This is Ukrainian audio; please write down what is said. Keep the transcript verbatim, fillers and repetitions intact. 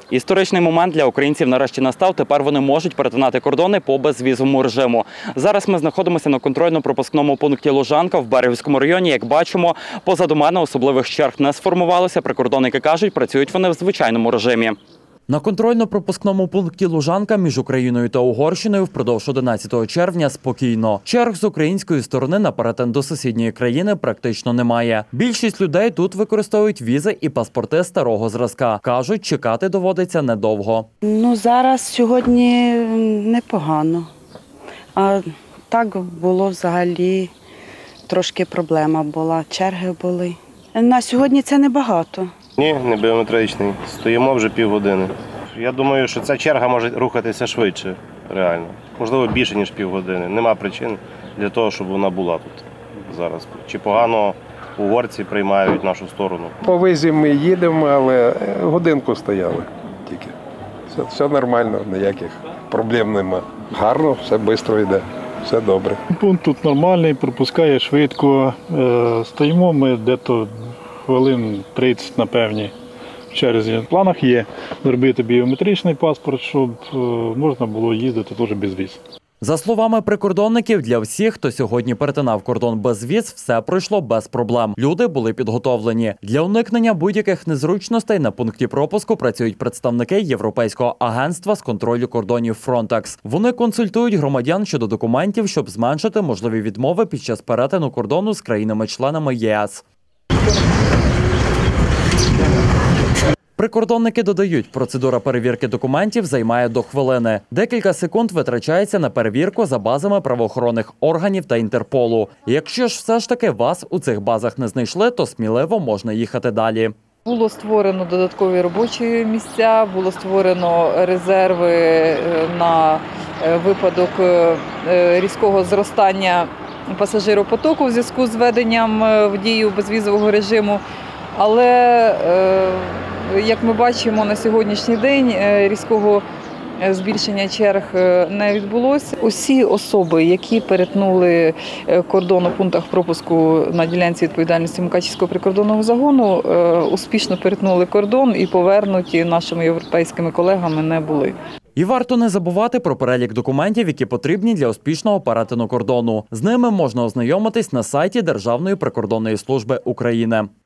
Історичний момент для українців нарешті настав. Тепер вони можуть перетинати кордони по безвізовому режиму. Зараз ми знаходимося на контрольно-пропускному пункті Лужанка в Берегівському районі. Як бачимо, позаду мене особливих черг не сформувалося. Прикордонники кажуть, працюють вони в звичайному режимі. На контрольно-пропускному пункті Лужанка між Україною та Угорщиною впродовж одинадцятого червня спокійно. Черг з української сторони на перетин до сусідньої країни практично немає. Більшість людей тут використовують візи і паспорти старого зразка. Кажуть, чекати доводиться недовго. Ну, зараз сьогодні непогано. А так було взагалі, трошки проблема була, черги були. На сьогодні це небагато. Ні, не біометричний. Стоїмо вже півгодини. Я думаю, що ця черга може рухатися швидше, реально. Можливо, більше, ніж півгодини. Нема причин для того, щоб вона була тут зараз. Чи погано угорці приймають нашу сторону. По визі ми їдемо, але годинку стояли тільки. Все, все нормально, ніяких проблем нема. Гарно, все швидко йде, все добре. Пункт тут нормальний, пропускає швидко. Стоїмо ми десь хвилин тридцять, напевні, в черзі. В планах є зробити біометричний паспорт, щоб можна було їздити теж без віз. За словами прикордонників, для всіх, хто сьогодні перетинав кордон без віз, все пройшло без проблем. Люди були підготовлені. Для уникнення будь-яких незручностей на пункті пропуску працюють представники Європейського агентства з контролю кордонів Frontex. Вони консультують громадян щодо документів, щоб зменшити можливі відмови під час перетину кордону з країнами-членами ЄС. Прикордонники додають, процедура перевірки документів займає до хвилини. Декілька секунд витрачається на перевірку за базами правоохоронних органів та Інтерполу. Якщо ж все ж таки вас у цих базах не знайшли, то сміливо можна їхати далі. Було створено додаткові робочі місця, було створено резерви на випадок різкого зростання пасажиропотоку в зв'язку з введенням в дію безвізового режиму. Але, як ми бачимо, на сьогоднішній день різкого збільшення черг не відбулося. Усі особи, які перетнули кордон у пунктах пропуску на ділянці відповідальності Мукачівського прикордонного загону, успішно перетнули кордон і повернуті нашими європейськими колегами не були. І варто не забувати про перелік документів, які потрібні для успішного перетину кордону. З ними можна ознайомитись на сайті Державної прикордонної служби України.